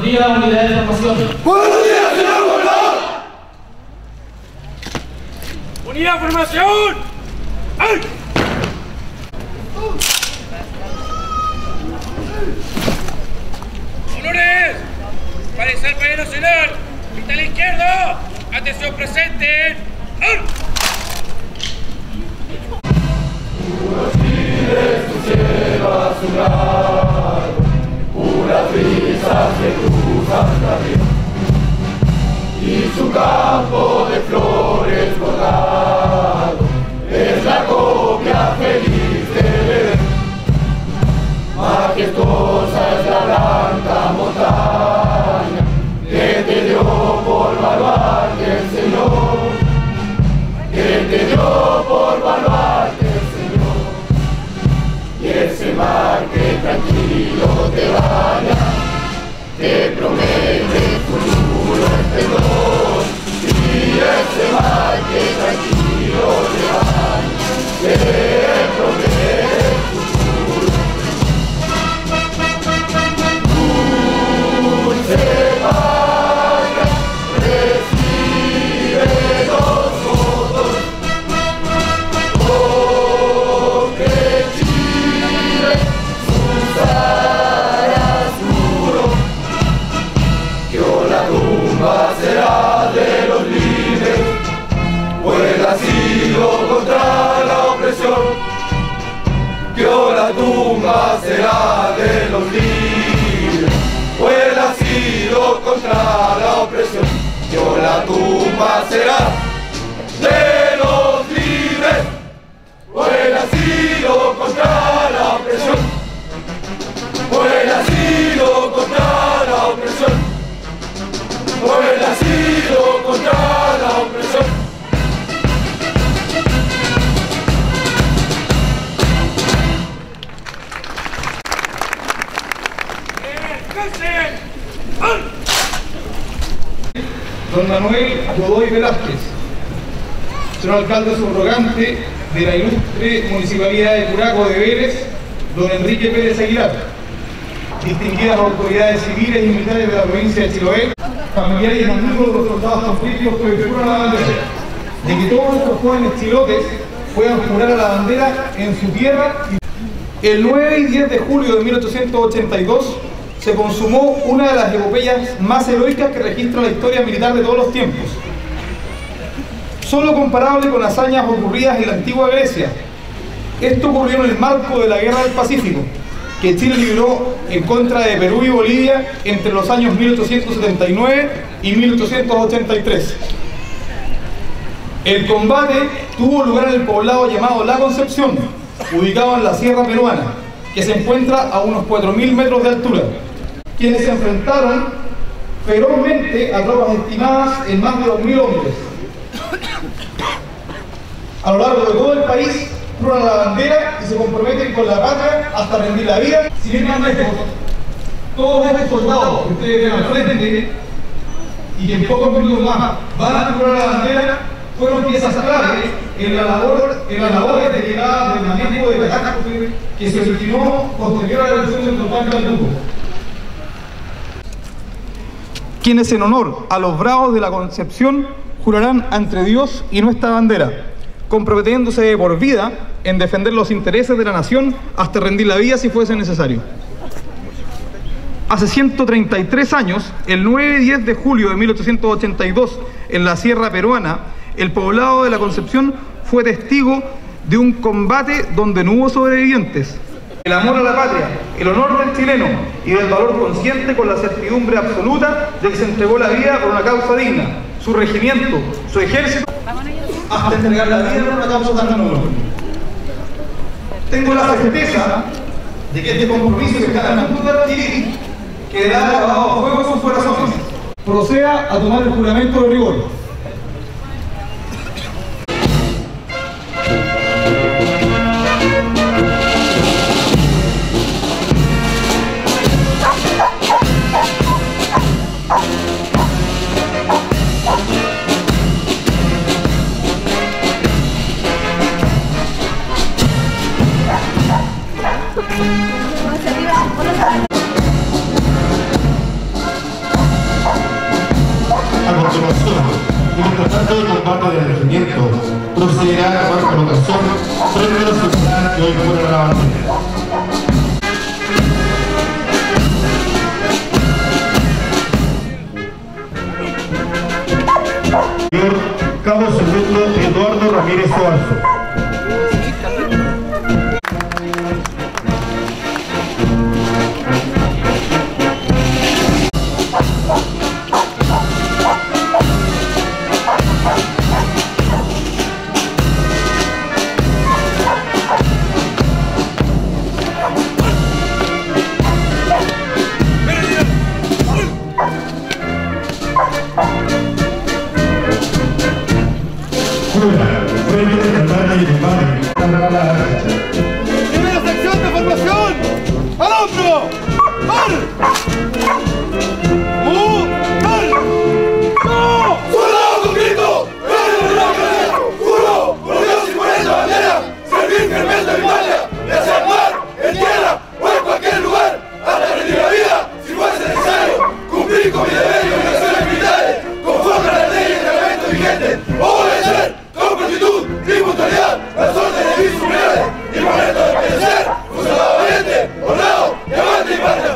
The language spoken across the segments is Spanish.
Unida Unidad de Formación. ¡Buenos días, señor gobernador! ¡Unidad de Formación! ¡Ay! ¡Honores! Para el País Nacional, vista a la izquierda, atención presente. ¡Ay! Unos tigres tu cielo azulado, unas brisas que cruzan la río, y su campo de flores bordado es la copia feliz de Belén. Majestuosa es la blanca montaña que te dio por baluarte el Señor, que te dio por baluarte el Señor. Y ese mar que tranquilo te baña, te promete futuro esplendor. Y ese mar que tranquilo te baña, te promete futuro. Dulce patria, recibe los votos, porque Chile sus aras juró, que la tumba será de los libres, pues ha sido contra la opresión, que la tumba será de los libres, pues ha sido contra la opresión, que la tumba será de los libres, pues ha sido contra la opresión, pues ha sido contra la opresión, pues ha sido contra la opresión. Don Manuel Godoy Velázquez, señor alcalde subrogante de la ilustre Municipalidad de Curacao de Vélez, don Enrique Pérez Aguilar, distinguidas autoridades civiles y militares de la provincia de Chiloé, familiares y amigos de los soldados conflictos que juran la bandera, de que todos estos jóvenes chilotes puedan jurar a la bandera en su tierra. El 9 y 10 de julio de 1882 se consumó una de las epopeyas más heroicas que registra la historia militar de todos los tiempos, solo comparable con hazañas ocurridas en la antigua Grecia. Esto ocurrió en el marco de la Guerra del Pacífico, que Chile libró en contra de Perú y Bolivia entre los años 1879 y 1883. El combate tuvo lugar en el poblado llamado La Concepción, ubicado en la Sierra Peruana, que se encuentra a unos 4.000 metros de altura, quienes se enfrentaron ferozmente a tropas estimadas en más de 2.000 hombres. A lo largo de todo el país juran la bandera y se comprometen con la patria hasta rendir la vida. Si bien más lejos, todos estos soldados que ustedes ven al frente y que en pocos minutos más van a jurar la bandera, fueron piezas clave en la labor de llegada del manejo de catástrofe que se originó posterior a la elección del total del mundo. Quienes en honor a los bravos de la Concepción jurarán ante Dios y nuestra bandera, comprometiéndose de por vida en defender los intereses de la nación hasta rendir la vida si fuese necesario. Hace 133 años, el 9 y 10 de julio de 1882, en la Sierra Peruana, el poblado de la Concepción fue testigo de un combate donde no hubo sobrevivientes. El amor a la patria, el honor del chileno y del valor consciente con la certidumbre absoluta de que se entregó la vida por una causa digna, su regimiento, su ejército, hasta entregar la vida por una causa tan noble. Tengo la certeza de que este compromiso que están a punto de adquirir quedará grabado a fuego en sus corazones. Proceda a tomar el juramento de rigor. el intendente de combate del regimiento procederá a tomar colocación frente a la sociedad que hoy fuera la bandera. Cabo segundo Eduardo Ramírez Soazo. Primera sección de formación, al hombro, ¡soldado con grito! ¡Juro por Dios y por esta bandera! Servir fielmente a mi patria, ya sea en mar, en tierra o en cualquier lugar, hasta rendir la vida si fuese necesario. Cumplir con mi deber y obligaciones militares, conforme a las leyes y reglamentos vigentes. Obedecer con prontitud y puntualidad las órdenes de mis superiores y por esto de obedecer un soldado valiente, honrado y amante de mi patria.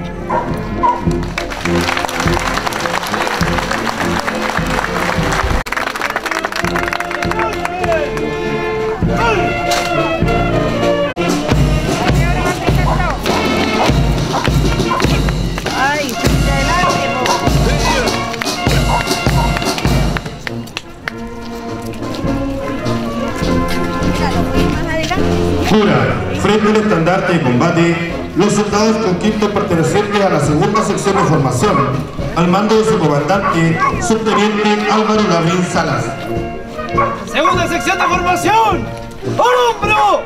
Jura, frente al estandarte de combate, los soldados con quinto pertenecientes a la segunda sección de formación, al mando de su comandante, subteniente Álvaro Labrín Salas. Segunda sección de formación, ¡al hombro!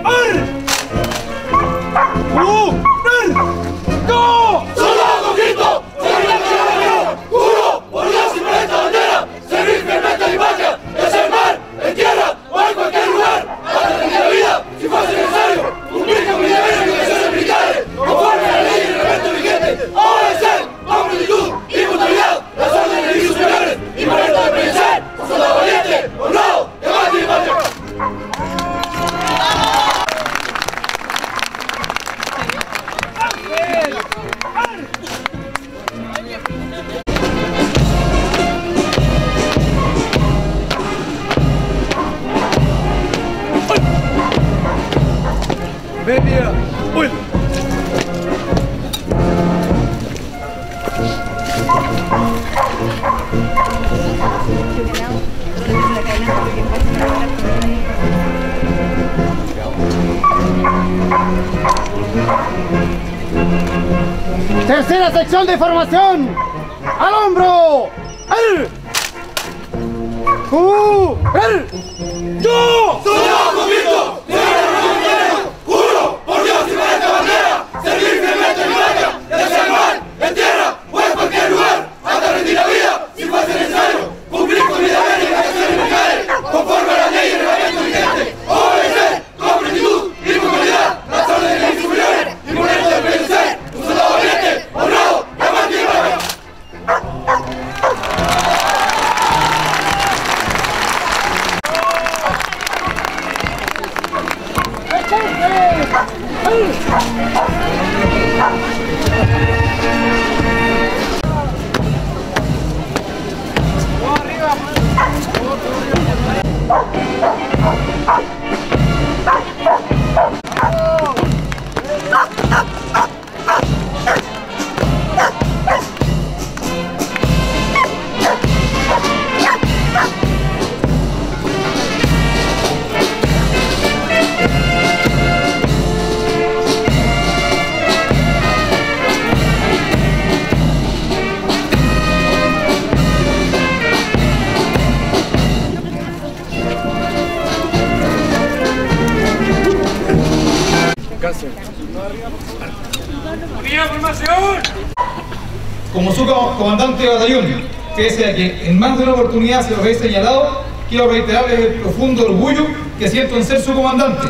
¡No! ¡Soldado con grito! ¡Juro por Dios y por esta bandera! ¡Servir fielmente a mi patria, ya sea en mar, en tierra o en cualquier lugar, hasta rendir la vida si fuese necesario! ¡Cumplir con mi deber y obligaciones militares, conforme a la ley y el reglamento vigente! ¡Obedecer con prontitud y puntualidad las órdenes de mis superiores y por esto de pertenecer un soldado valiente, honrado y amante de mi patria! Media, uy. Tercera sección de formación, al hombro, ¡yo! ¡Soldado con grito! ¡Juro por Dios y por esta bandera! ¡Servir fielmente a mi patria, ya sea en mar, en tierra o en cualquier lugar, hasta rendir la vida si fuese necesario! ¡Cumplir con mi deber y obligaciones militares, conforme a la ley y el reglamento vigente! ¡Obedecer con prontitud y puntualidad las órdenes de mis superiores y por esto de pertenecer un soldado valiente, honrado y amante de mi patria! ¡Unidad, formación! Como su comandante de batallón, pese a que en más de una oportunidad se los he señalado, quiero reiterarles el profundo orgullo que siento en ser su comandante.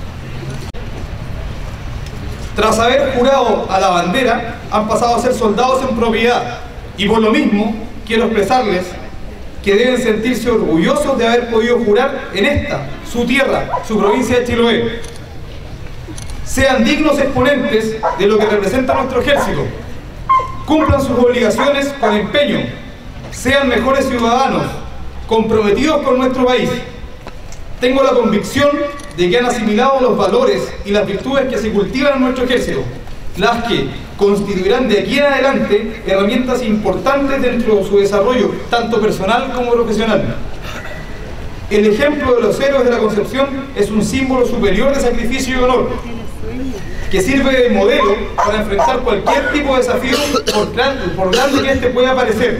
Tras haber jurado a la bandera, han pasado a ser soldados en propiedad, y por lo mismo quiero expresarles que deben sentirse orgullosos de haber podido jurar en esta, su tierra, su provincia de Chiloé. Sean dignos exponentes de lo que representa nuestro ejército. Cumplan sus obligaciones con empeño. Sean mejores ciudadanos, comprometidos con nuestro país. Tengo la convicción de que han asimilado los valores y las virtudes que se cultivan en nuestro ejército, las que constituirán de aquí en adelante herramientas importantes dentro de su desarrollo, tanto personal como profesional. El ejemplo de los héroes de la Concepción es un símbolo superior de sacrificio y honor, que sirve de modelo para enfrentar cualquier tipo de desafío, por grande que este pueda parecer.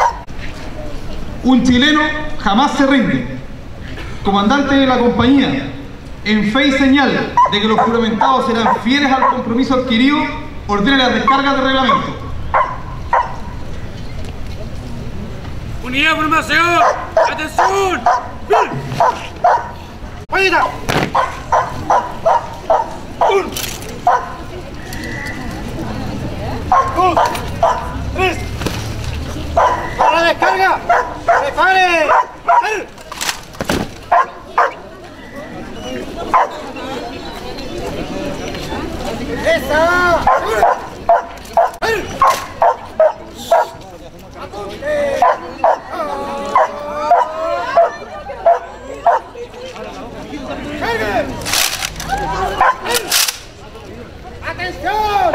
Un chileno jamás se rinde. Comandante de la compañía, en fe y señal de que los juramentados serán fieles al compromiso adquirido, ordene la descarga del reglamento. Unidad, formación, atención. ¡Vaya! ¡Un! ¡Dos! ¡Tres! ¡Para la descarga! ¡Prepare! ¡Esa! ¡Atención!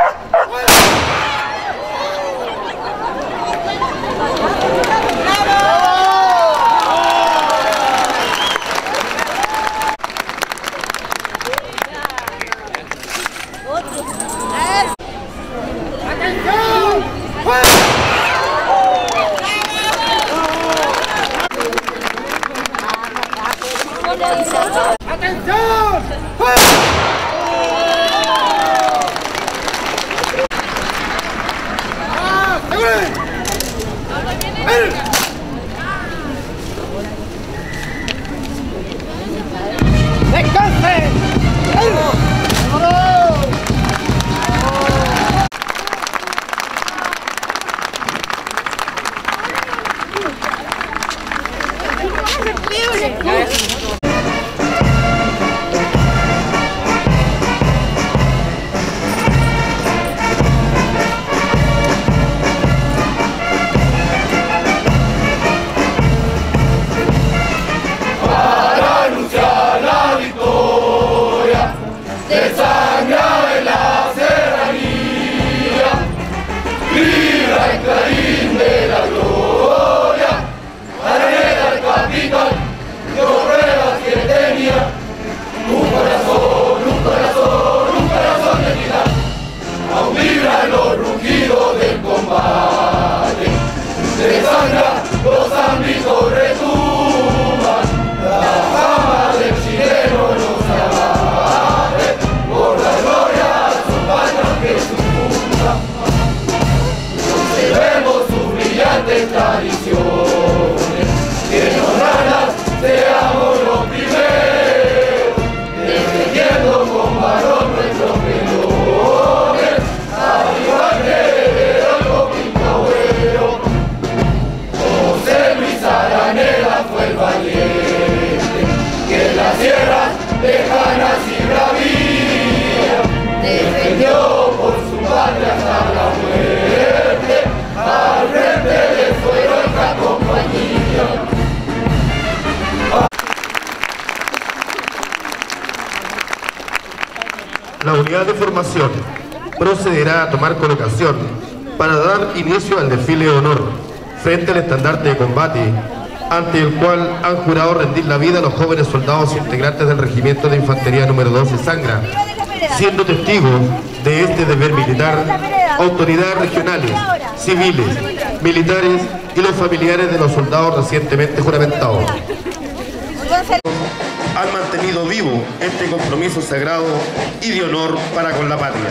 ¡Atención! ¡Descanse! La unidad de formación procederá a tomar colocación para dar inicio al desfile de honor frente al estandarte de combate, ante el cual han jurado rendir la vida los jóvenes soldados integrantes del Regimiento de Infantería número 12 Sangra, siendo testigos de este deber militar autoridades regionales, civiles, militares y los familiares de los soldados recientemente juramentados. Han mantenido vivo este compromiso sagrado y de honor para con la patria.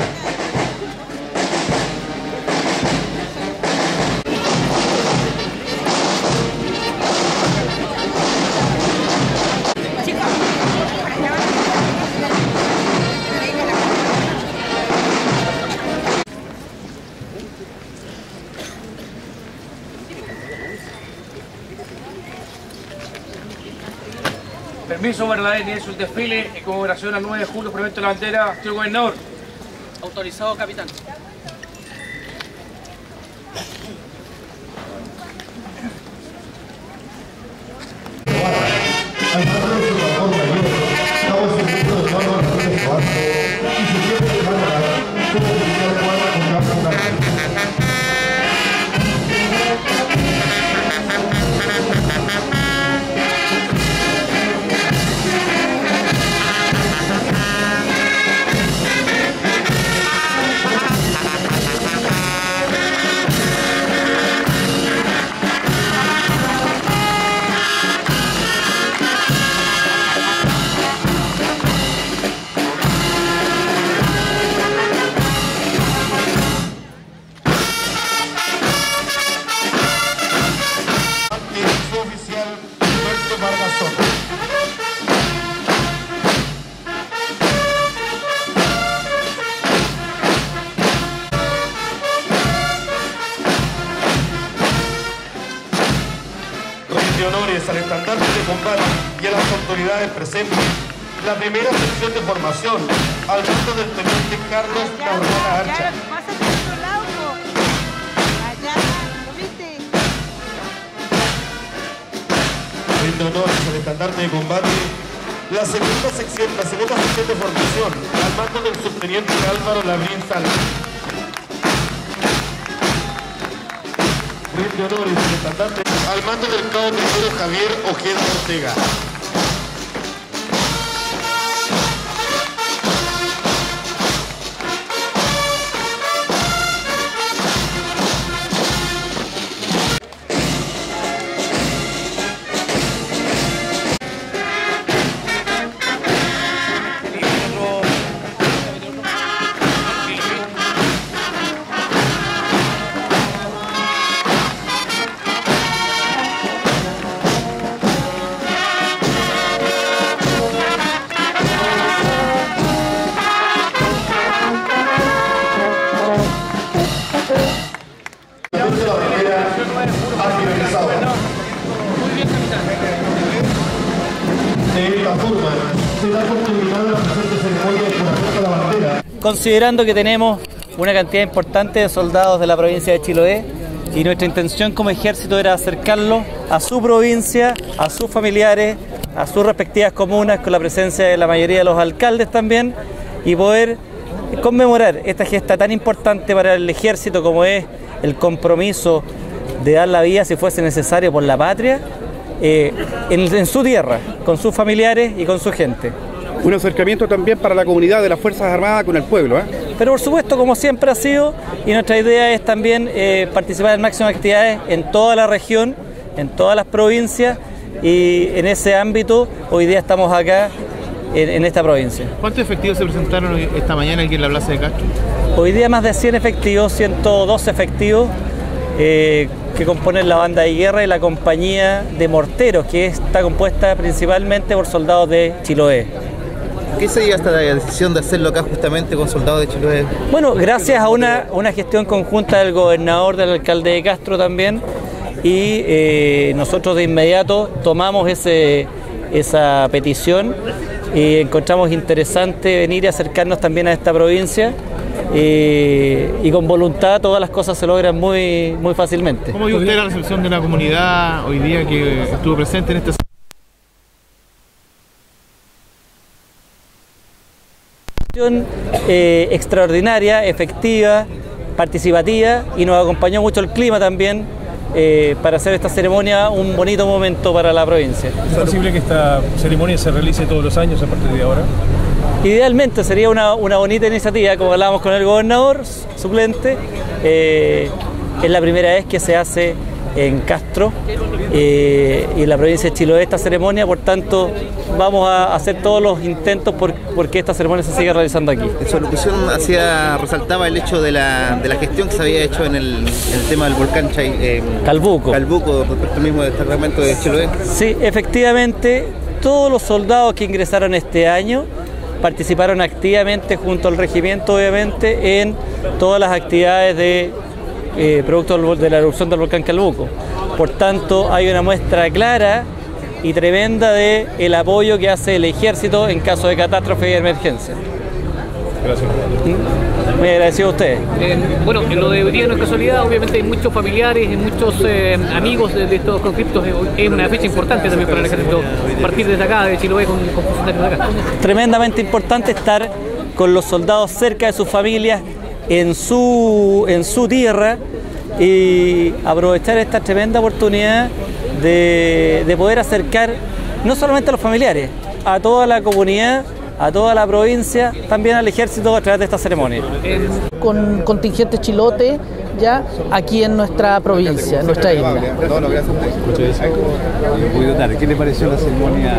Permiso para la inicio del desfile en conmemoración al 9 de julio, juramento de la bandera, señor gobernador. Autorizado, capitán. Honores al estandarte de combate y a las autoridades presentes, la primera sección de formación al mando del teniente Carlos Cabrera Archa. Pásate al otro lado, allá, ¿lo viste? Rinde honores al estandarte de combate la segunda sección de formación al mando del subteniente Álvaro Labrín Salva. Rinde honores al estandarte al mando del cabo primero Javier Ojeda Ortega. De esta forma, se da por terminada la presente ceremonia de juramento de la bandera. Considerando que tenemos una cantidad importante de soldados de la provincia de Chiloé y nuestra intención como ejército era acercarlos a su provincia, a sus familiares, a sus respectivas comunas, con la presencia de la mayoría de los alcaldes también, y poder conmemorar esta gesta tan importante para el ejército como es el compromiso de dar la vida si fuese necesario por la patria, en su tierra, con sus familiares y con su gente. Un acercamiento también para la comunidad de las Fuerzas Armadas con el pueblo, ¿eh? Pero por supuesto, como siempre ha sido, y nuestra idea es también participar en máximas actividades en toda la región, en todas las provincias, y en ese ámbito hoy día estamos acá en esta provincia. ¿Cuántos efectivos se presentaron esta mañana aquí en la Plaza de Castro? Hoy día más de 100 efectivos, 112 efectivos, que componen la banda de guerra y la compañía de morteros, que está compuesta principalmente por soldados de Chiloé. ¿Qué se llega hasta la decisión de hacerlo acá justamente con soldados de Chiloé? Bueno, gracias a una gestión conjunta del gobernador, del alcalde de Castro también, y nosotros de inmediato tomamos esa petición y encontramos interesante venir y acercarnos también a esta provincia. Y con voluntad todas las cosas se logran muy fácilmente. ¿Cómo vio usted la recepción de la comunidad hoy día que estuvo presente en este extraordinaria, efectiva, participativa, y nos acompañó mucho el clima también para hacer esta ceremonia un bonito momento para la provincia? ¿Es posible que esta ceremonia se realice todos los años a partir de ahora? Idealmente sería una bonita iniciativa, como hablábamos con el gobernador suplente. Es la primera vez que se hace en Castro y en la provincia de Chiloé esta ceremonia, por tanto vamos a hacer todos los intentos porque esta ceremonia se siga realizando aquí. En su alocución resaltaba el hecho de la gestión que se había hecho en el tema del volcán Calbuco, respecto al mismo destacamento de Chiloé. Sí, efectivamente, todos los soldados que ingresaron este año participaron activamente junto al regimiento, obviamente, en todas las actividades de producto de la erupción del volcán Calbuco. Por tanto, hay una muestra clara y tremenda de el apoyo que hace el ejército en caso de catástrofe y emergencia. Gracias. Muy agradecido a ustedes. Bueno, en lo de hoy día no es casualidad, obviamente hay muchos familiares y muchos amigos de estos conflictos. Es una fecha importante también para el ejército, partir desde acá, de Chiloé, con funcionarios de acá. Tremendamente importante estar con los soldados cerca de sus familias, en su tierra, y aprovechar esta tremenda oportunidad de poder acercar no solamente a los familiares, a toda la comunidad, a toda la provincia, también al ejército a través de esta ceremonia. Con contingente chilote ya aquí en nuestra provincia, en nuestra isla. ¿Qué le pareció la ceremonia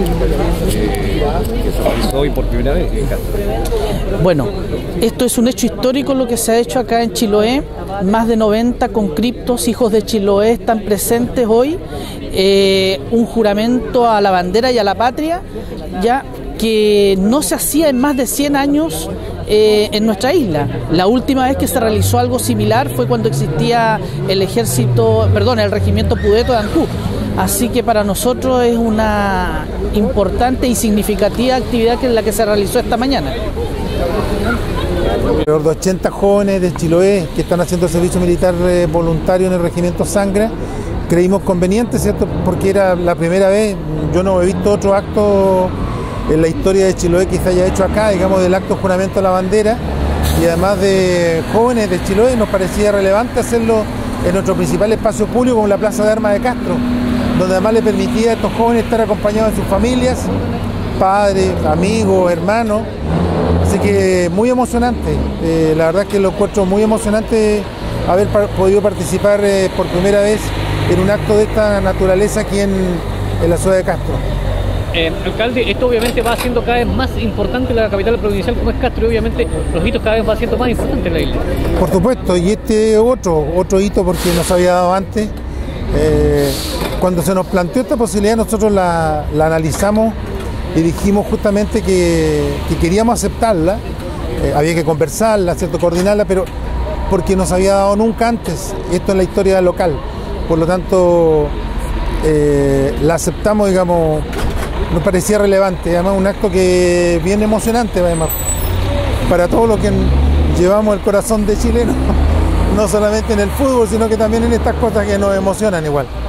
que se realizó hoy por primera vez? Bueno, esto es un hecho histórico lo que se ha hecho acá en Chiloé. Más de 90 conscriptos, hijos de Chiloé, están presentes hoy. Un juramento a la bandera y a la patria, ya que no se hacía en más de 100 años en nuestra isla. La última vez que se realizó algo similar fue cuando existía el regimiento Pudeto de Ancú. Así que para nosotros es una importante y significativa actividad que es la que se realizó esta mañana. Alrededor de 80 jóvenes de Chiloé que están haciendo servicio militar voluntario en el regimiento Sangra. Creímos conveniente, ¿cierto? Porque era la primera vez, yo no he visto otro acto en la historia de Chiloé que se haya hecho acá, digamos, del acto juramento a la bandera, y además de jóvenes de Chiloé nos parecía relevante hacerlo en nuestro principal espacio público como la Plaza de Armas de Castro, donde además le permitía a estos jóvenes estar acompañados de sus familias, padres, amigos, hermanos. Así que muy emocionante, la verdad que lo encuentro muy emocionante haber podido participar por primera vez en un acto de esta naturaleza aquí en la ciudad de Castro. Alcalde, esto obviamente va siendo cada vez más importante en la capital provincial como es Castro, y obviamente los hitos cada vez van siendo más importantes en la isla. Por supuesto, y este otro hito porque no se había dado antes. Cuando se nos planteó esta posibilidad nosotros la analizamos y dijimos justamente que queríamos aceptarla, había que conversarla, ¿cierto? Coordinarla, pero porque no se había dado nunca antes esto en la historia local. Por lo tanto, la aceptamos, digamos, nos parecía relevante, además un acto que bien emocionante, además, para todo lo que llevamos el corazón de chileno, no solamente en el fútbol, sino que también en estas cosas que nos emocionan igual.